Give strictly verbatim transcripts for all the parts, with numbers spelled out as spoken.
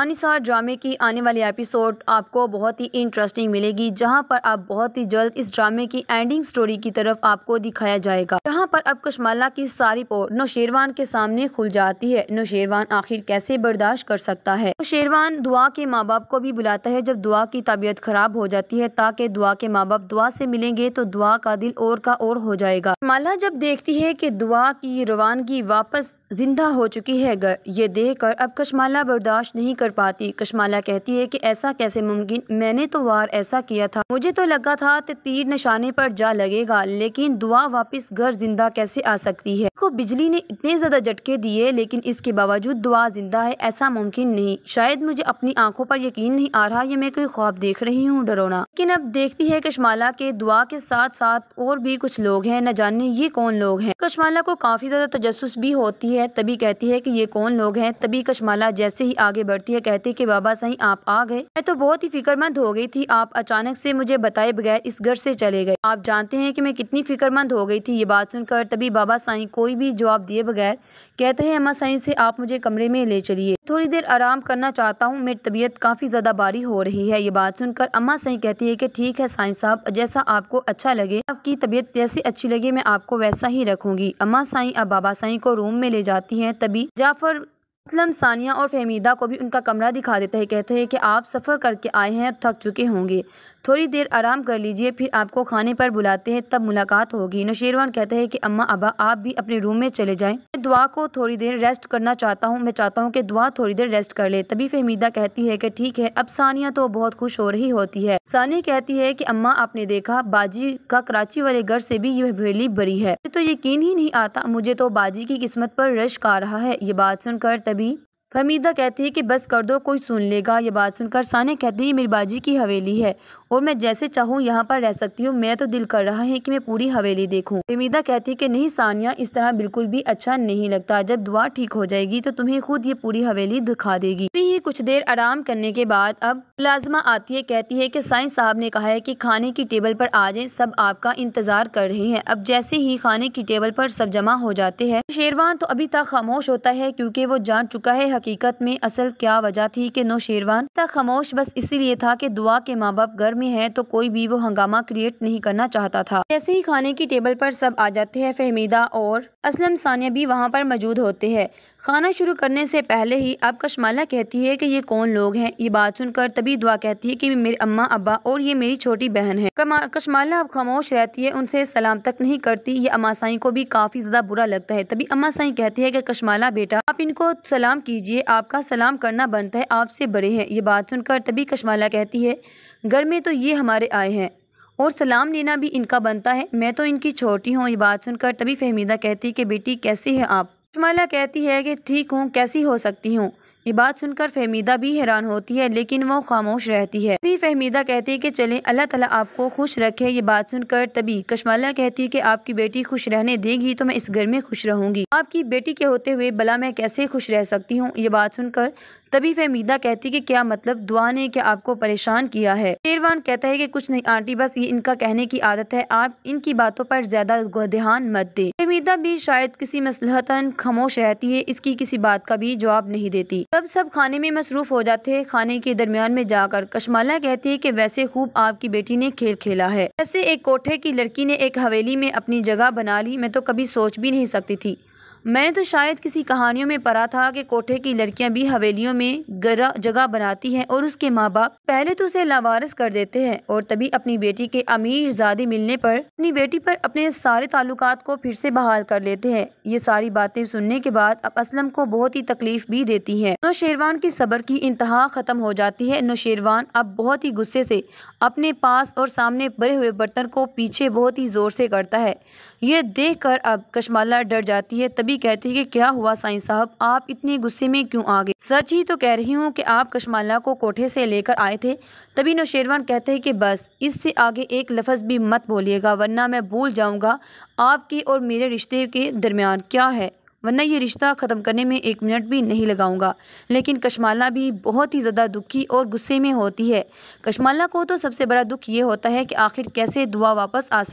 जान निसार ड्रामे की आने वाली एपिसोड आपको बहुत ही इंटरेस्टिंग मिलेगी, जहां पर आप बहुत ही जल्द इस ड्रामे की एंडिंग स्टोरी की तरफ आपको दिखाया जाएगा। जहां पर अब कशमाला की सारी पोर नौशेरवान के सामने खुल जाती है। नौशेरवान आखिर कैसे बर्दाश्त कर सकता है। नौशेरवान दुआ के माँ बाप को भी बुलाता है जब दुआ की तबीयत खराब हो जाती है, ताकि दुआ के माँ बाप दुआ से मिलेंगे तो दुआ का दिल और का और हो जाएगा। कशमाला जब देखती है कि दुआ की रवानगी वापस जिंदा हो चुकी है घर, ये देखकर अब कशमाला बर्दाश्त नहीं कर पाती। कशमाला कहती है कि ऐसा कैसे मुमकिन, मैंने तो वार ऐसा किया था, मुझे तो लगा था कि तीर निशाने पर जा लगेगा, लेकिन दुआ वापस घर जिंदा कैसे आ सकती है। को बिजली ने इतने ज्यादा झटके दिए, लेकिन इसके बावजूद दुआ जिंदा है, ऐसा मुमकिन नहीं। शायद मुझे अपनी आंखों पर यकीन नहीं आ रहा, ये मैं कोई ख्वाब देख रही हूँ डरोना। लेकिन अब देखती है कशमाला के दुआ के साथ साथ और भी कुछ लोग हैं, न जाने ये कौन लोग हैं। कशमाला को काफी ज्यादा तजस्सुस भी होती है, तभी कहती है कि ये कौन लोग हैं। तभी कशमाला जैसे ही आगे बढ़ती है कहती है कि बाबा सही आप आ गए, मैं तो बहुत ही फिक्रमंद हो गई थी, आप अचानक से मुझे बताए बगैर इस घर से चले गए। आप जानते हैं कि मैं कितनी फिक्रमंद हो गई थी। ये बात सुनकर तभी बाबा साईं कोई भी जवाब दिए बगैर कहते हैं अम्मा साईं से आप मुझे कमरे में ले चलिए, थोड़ी देर आराम करना चाहता हूँ, मेरी तबीयत काफी ज्यादा भारी हो रही है। ये बात सुनकर अम्मा साईं कहती है कि ठीक है साईं साहब, जैसा आपको अच्छा लगे, आपकी तबीयत जैसी अच्छी लगे मैं आपको वैसा ही रखूंगी। अम्मा साईं अब बाबा साईं को रूम में ले जाती हैं। तभी जाफर असलम सानिया और फहमीदा को भी उनका कमरा दिखा देता है। कहते हैं कि आप सफ़र करके आए हैं, थक चुके होंगे, थोड़ी देर आराम कर लीजिए, फिर आपको खाने पर बुलाते हैं, तब मुलाकात होगी। नौशेरवान कहते हैं कि अम्मा अब्बा आप भी अपने रूम में चले जाएं, मैं दुआ को थोड़ी देर रेस्ट करना चाहता हूँ, मैं चाहता हूँ कि दुआ थोड़ी देर रेस्ट कर ले। तभी फहमीदा कहती है कि ठीक है। अब सानिया तो बहुत खुश हो रही होती है। सानिया कहती है कि अम्मा आपने देखा, बाजी का कराची वाले घर से भी ये हवेली बड़ी है, तो यकीन ही नहीं आता, मुझे तो बाजी की किस्मत पर रश्क आ रहा है। ये बात सुनकर तभी फहमीदा कहती है कि बस कर दो, कोई सुन लेगा। ये बात सुनकर सानिया कहती है मेरी बाजी की हवेली है और मैं जैसे चाहूँ यहाँ पर रह सकती हूँ, मेरा तो दिल कर रहा है कि मैं पूरी हवेली देखूँ। फहमीदा कहती है कि नहीं सानिया, इस तरह बिल्कुल भी अच्छा नहीं लगता, जब दुआ ठीक हो जाएगी तो तुम्हें खुद ये पूरी हवेली दिखा देगी। फिर ही कुछ देर आराम करने के बाद अब मुलाजमा आती है, कहती है कि साईं साहब ने कहा है कि खाने की टेबल पर आ जाएं, सब आपका इंतजार कर रहे हैं। अब जैसे ही खाने की टेबल पर सब जमा हो जाते हैं, शेरवान तो अभी तक खामोश होता है, क्योंकि वो जान चुका है हकीकत में असल क्या वजह थी कि नौशेरवान तक खामोश बस इसीलिए था कि दुआ के माँ बाप घर में है, तो कोई भी वो हंगामा क्रिएट नहीं करना चाहता था। जैसे ही खाने की टेबल पर सब आ जाते हैं, फहमीदा और असलम सानिया भी वहाँ पर मौजूद होते हैं। खाना शुरू करने से पहले ही अब कशमाला कहती है कि ये कौन लोग हैं। ये बात सुनकर तभी दुआ कहती है कि मेरे अम्मा अब्बा और ये मेरी छोटी बहन है। कशमाला अब खामोश रहती है, उनसे सलाम तक नहीं करती। ये अम्मा साईं को भी काफी ज्यादा बुरा लगता है। तभी अम्मा साईं कहती है कि कशमाला बेटा आप इनको सलाम कीजिए, आपका सलाम करना बनता है, आपसे बड़े हैं। ये बात सुनकर तभी कशमाला कहती है घर में तो ये हमारे आए हैं और सलाम लेना भी इनका बनता है, मैं तो इनकी छोटी हूँ। ये बात सुनकर तभी फहमीदा कहती है कि बेटी कैसी है आप। कशमाला कहती है कि ठीक हूँ, कैसी हो सकती हूँ। ये बात सुनकर फहमीदा भी हैरान होती है, लेकिन वो खामोश रहती है। तभी फहमीदा कहती है कि चलें, अल्लाह ताला आपको खुश रखे। ये बात सुनकर तभी कशमाला कहती है कि आपकी बेटी खुश रहने देगी तो मैं इस घर में खुश रहूंगी, आपकी बेटी के होते हुए भला मैं कैसे खुश रह सकती हूँ। ये बात सुनकर तभी फहमीदा कहती कि क्या मतलब, दुआ ने क्या आपको परेशान किया है। शेरवान कहता है कि कुछ नहीं आंटी, बस ये इनका कहने की आदत है, आप इनकी बातों पर ज्यादा ध्यान मत दे। फहमीदा भी शायद किसी मसलहतन खामोश रहती है, इसकी किसी बात का भी जवाब नहीं देती। तब सब खाने में मसरूफ हो जाते हैं। खाने के दरमियान में जाकर कशमाला कहती है कि वैसे खूब आपकी बेटी ने खेल खेला है, ऐसे एक कोठे की लड़की ने एक हवेली में अपनी जगह बना ली, मैं तो कभी सोच भी नहीं सकती थी। मैंने तो शायद किसी कहानियों में पढ़ा था कि कोठे की लड़कियां भी हवेलियों में जगह बनाती हैं और उसके माँ बाप पहले तो उसे लावारिस कर देते हैं और तभी अपनी बेटी के अमीर ज़ादे मिलने पर अपनी बेटी पर अपने सारे ताल्लुकात को फिर से बहाल कर लेते हैं। ये सारी बातें सुनने के बाद अब असलम को बहुत ही तकलीफ भी देती है। नौशेरवान की सब्र की इंतहा खत्म हो जाती है। नौशेरवान अब बहुत ही गुस्से से अपने पास और सामने भरे हुए बर्तन को पीछे बहुत ही जोर से करता है। ये देखकर अब कशमाला डर जाती है। तभी कहती है कि क्या हुआ साईं साहब, आप इतने गुस्से में क्यों आ गए। सच ही तो कह रही हूँ कि आप कशमाला को कोठे से लेकर आए थे। तभी नौशेरवान कहते हैं कि बस इससे आगे एक लफ्ज़ भी मत बोलिएगा, वरना मैं भूल जाऊँगा आपके और मेरे रिश्ते के दरमियान क्या है, वरना ये रिश्ता ख़त्म करने में एक मिनट भी नहीं लगाऊंगा। लेकिन कशमाला भी बहुत ही ज़्यादा दुखी और गुस्से में होती है। कशमाला को तो सबसे बड़ा दुख ये होता है कि आखिर कैसे दुआ वापस आ सकती है।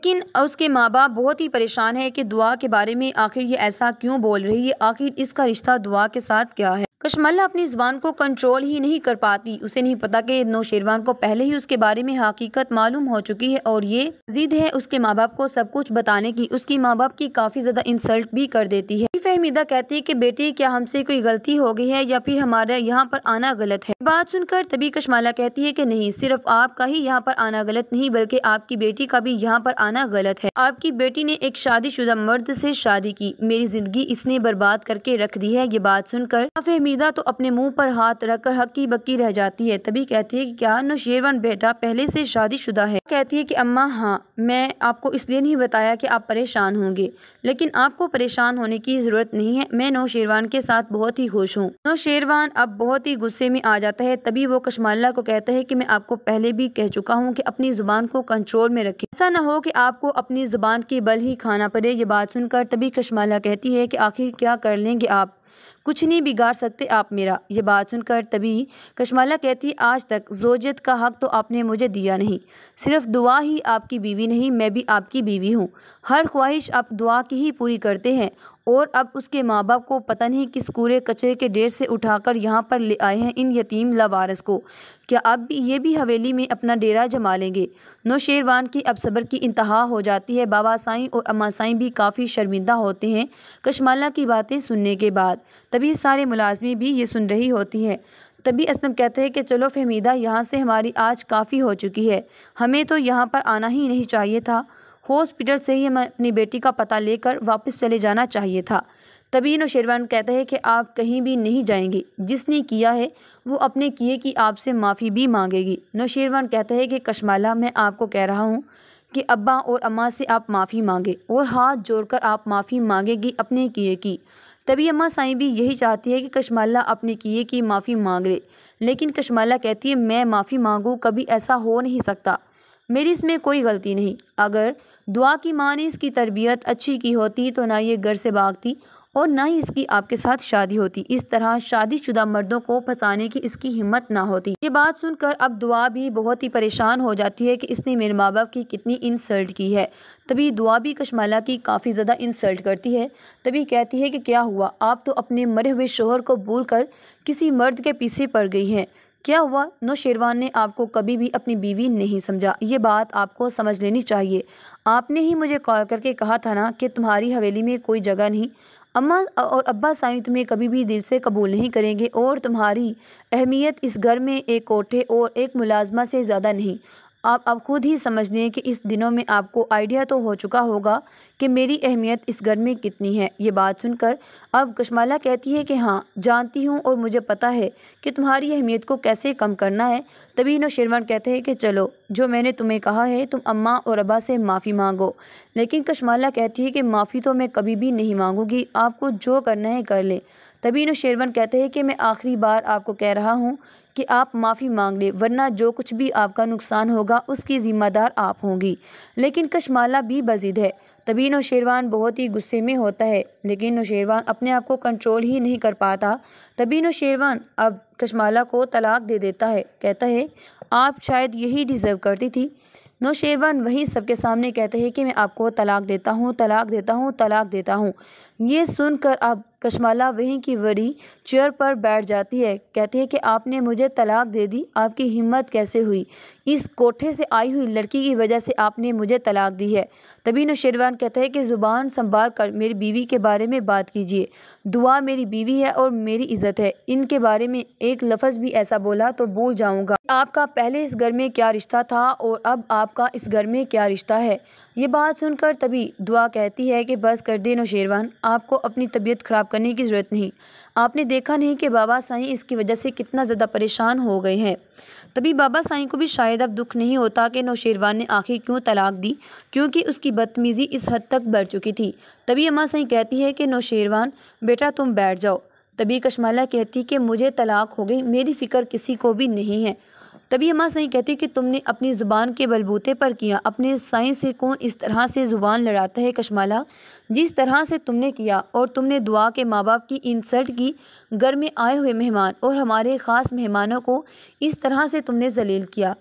लेकिन उसके माँ बाप बहुत ही परेशान है कि दुआ के बारे में आखिर ये ऐसा क्यों बोल रही है, आखिर इसका रिश्ता दुआ के साथ क्या है। कशमाला अपनी ज़ुबान को कंट्रोल ही नहीं कर पाती। उसे नहीं पता कि नौशेरवान को पहले ही उसके बारे में हकीकत मालूम हो चुकी है और ये जिद है उसके माँ बाप को सब कुछ बताने की। उसकी माँ बाप की काफ़ी ज़्यादा इंसल्ट भी कर देती है। फहमीदा कहती है कि बेटी क्या हमसे कोई गलती हो गई है या फिर हमारे यहाँ पर आना गलत है। बात सुनकर तभी कशमाला कहती है कि नहीं, सिर्फ आपका ही यहाँ पर आना गलत नहीं बल्कि आपकी बेटी का भी यहाँ पर आना गलत है। आपकी बेटी ने एक शादीशुदा मर्द से शादी की, मेरी जिंदगी इसने बर्बाद करके रख दी है। ये बात सुनकर फहमीदा तो अपने मुंह पर हाथ रखकर हक्की बक्की रह जाती है। तभी कहती है कि क्या नौशेरवान बेटा पहले से शादीशुदा है। कहती है कि अम्मा हाँ, मैं आपको इसलिए नहीं बताया कि आप परेशान होंगे, लेकिन आपको परेशान होने की जरूरत नहीं है। मैं नौशेरवान के साथ बहुत ही खुश हूँ। नौशेरवान अब बहुत ही गुस्से में आ जाता है। तभी वो कशमाला को कहता है कि मैं आपको पहले भी कह चुका हूँ कि अपनी जुबान को कंट्रोल में रखें, ऐसा ना हो कि आपको अपनी जुबान की बल ही खाना पड़े। ये बात सुनकर तभी कशमाला कहती है कि आखिर क्या कर लेंगे आप, कुछ नहीं बिगाड़ सकते आप मेरा। ये बात सुनकर तभी कशमाला कहती है आज तक ज़ौजियत का हक तो आपने मुझे दिया नहीं, सिर्फ दुआ ही आपकी बीवी नहीं मैं भी आपकी बीवी हूँ। हर ख्वाहिश आप दुआ की ही पूरी करते हैं और अब उसके माँ बाप को पता नहीं किस कूड़े कचरे के ढेर से उठाकर यहाँ पर ले आए हैं इन यतीम लावारिस को। क्या अब भी ये भी हवेली में अपना डेरा जमा लेंगे। नौशेरवान की अब सब्र की इंतहा हो जाती है। बाबा साईं और अम्मा साईं भी काफ़ी शर्मिंदा होते हैं कशमाला की बातें सुनने के बाद। तभी सारे मुलाजमी भी ये सुन रही होती है। तभी असलम कहते हैं कि चलो फहमीदा, यहाँ से हमारी आज काफ़ी हो चुकी है, हमें तो यहाँ पर आना ही नहीं चाहिए था। हॉस्पिटल से ही हमें अपनी बेटी का पता लेकर वापस चले जाना चाहिए था। तभी नौशेरवान कहता है कि आप कहीं भी नहीं जाएंगे, जिसने किया है वो अपने किए की आपसे माफ़ी भी मांगेगी। नौशेरवान कहता है कि कशमाला, मैं आपको कह रहा हूँ कि अब्बा और अम्मा से आप माफ़ी मांगे और हाथ जोड़कर आप माफ़ी मांगेगी अपने किए की। तभी अम्मा साईं भी यही चाहती है कि कशमाला अपने किए की माफ़ी मांग ले, लेकिन कशमाला कहती है मैं माफ़ी मांगूँ, कभी ऐसा हो नहीं सकता, मेरी इसमें कोई गलती नहीं। अगर दुआ की माँ ने इसकी तरबियत अच्छी की होती तो ना ये घर से भागती और ना ही इसकी आपके साथ शादी होती। इस तरह शादीशुदा मर्दों को फंसाने की इसकी हिम्मत ना होती। ये बात सुनकर अब दुआ भी बहुत ही परेशान हो जाती है कि इसने मेरे माँ बाप की कितनी इंसल्ट की है। तभी दुआ भी कशमाला की काफ़ी ज़्यादा इंसल्ट करती है। तभी कहती है कि क्या हुआ, आप तो अपने मरे हुए शोहर को भूलकर किसी मर्द के पीछे पड़ गई हैं। क्या हुआ, नौशेरवान ने आपको कभी भी अपनी बीवी नहीं समझा, ये बात आपको समझ लेनी चाहिए। आपने ही मुझे कॉल करके कहा था ना कि तुम्हारी हवेली में कोई जगह नहीं, अम्मा और अब्बा साईं तुम्हें कभी भी दिल से कबूल नहीं करेंगे और तुम्हारी अहमियत इस घर में एक कोठे और एक मुलाजमा से ज़्यादा नहीं। आप अब खुद ही समझ लें कि इस दिनों में आपको आइडिया तो हो चुका होगा कि मेरी अहमियत इस घर में कितनी है। ये बात सुनकर अब कशमाला कहती है कि हाँ जानती हूँ और मुझे पता है कि तुम्हारी अहमियत को कैसे कम करना है। तभी नौशेरवान कहते हैं कि चलो जो मैंने तुम्हें कहा है, तुम अम्मा और अब्बा से माफ़ी मांगो। लेकिन कशमाला कहती है कि माफ़ी तो मैं कभी भी नहीं मांगूंगी, आपको जो करना है कर ले। तभी नौशेरवान कहते हैं कि मैं आखिरी बार आपको कह रहा हूँ कि आप माफ़ी मांग ले, वरना जो कुछ भी आपका नुकसान होगा उसकी ज़िम्मेदार आप होंगी। लेकिन कशमाला भी बज़िद है। तभी नौशेरवान बहुत ही गुस्से में होता है, लेकिन नौशेरवान अपने आप को कंट्रोल ही नहीं कर पाता। तभी नौशेरवान अब कशमाला को तलाक दे देता है। कहता है आप शायद यही डिज़र्व करती थी। नौशेरवान वहीं सबके सामने कहते हैं कि मैं आपको तलाक देता हूँ, तलाक देता हूँ, तलाक देता हूँ। ये सुनकर अब कशमाला वहीं की वरी चेयर पर बैठ जाती है। कहती है कि आपने मुझे तलाक दे दी, आपकी हिम्मत कैसे हुई, इस कोठे से आई हुई लड़की की वजह से आपने मुझे तलाक दी है। तभी नौशेरवान कहता है कि ज़ुबान संभाल कर मेरी बीवी के बारे में बात कीजिए, दुआ मेरी बीवी है और मेरी इज़्ज़त है, इनके बारे में एक लफ्ज़ भी ऐसा बोला तो भूल जाऊंगा आपका पहले इस घर में क्या रिश्ता था और अब आपका इस घर में क्या रिश्ता है। ये बात सुनकर तभी दुआ कहती है कि बस कर दे नौशेरवान, आपको अपनी तबीयत ख़राब करने की ज़रूरत नहीं, आपने देखा नहीं कि बाबा साईं इसकी वजह से कितना ज़्यादा परेशान हो गए हैं। तभी बाबा साईं को भी शायद अब दुख नहीं होता कि नौशेरवान ने आखिर क्यों तलाक दी, क्योंकि उसकी बदतमीज़ी इस हद तक बढ़ चुकी थी। तभी अम्मा साईं कहती है कि नौशेरवान बेटा तुम बैठ जाओ। तभी कशमाला कहती कि मुझे तलाक हो गई, मेरी फ़िक्र किसी को भी नहीं है। तभी अम्मा साईं कहती कि तुमने अपनी ज़ुबान के बलबूते पर किया, अपने साईं से कौन इस तरह से ज़ुबान लड़ाता है कशमाला, जिस तरह से तुमने किया। और तुमने दुआ के माँ बाप की इंसल्ट की, घर में आए हुए मेहमान और हमारे ख़ास मेहमानों को इस तरह से तुमने जलील किया।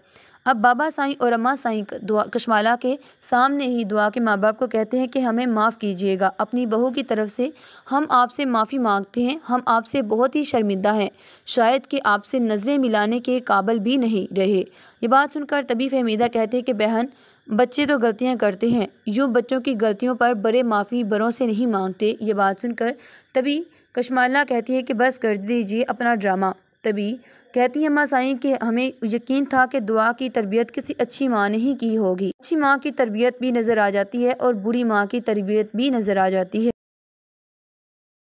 अब बाबा साईं और अम्मा साईं दुआ कशमाला के सामने ही दुआ के माँ बाप को कहते हैं कि हमें माफ़ कीजिएगा, अपनी बहू की तरफ से हम आपसे माफ़ी मांगते हैं, हम आपसे बहुत ही शर्मिंदा हैं, शायद कि आपसे नज़रें मिलाने के काबिल भी नहीं रहे। ये बात सुनकर तभी फहमीदा कहते हैं कि बहन, बच्चे तो गलतियां करते हैं, यूँ बच्चों की गलतियों पर बड़े माफ़ी बड़ों से नहीं मांगते। ये बात सुनकर तभी कशमाला कहती है कि बस कर दीजिए अपना ड्रामा। तभी कहती है अम्मा साईं कि हमें यकीन था कि दुआ की तरबियत किसी अच्छी माँ ने ही की होगी। अच्छी माँ की तरबियत भी नज़र आ जाती है और बुरी माँ की तरबियत भी नज़र आ जाती है।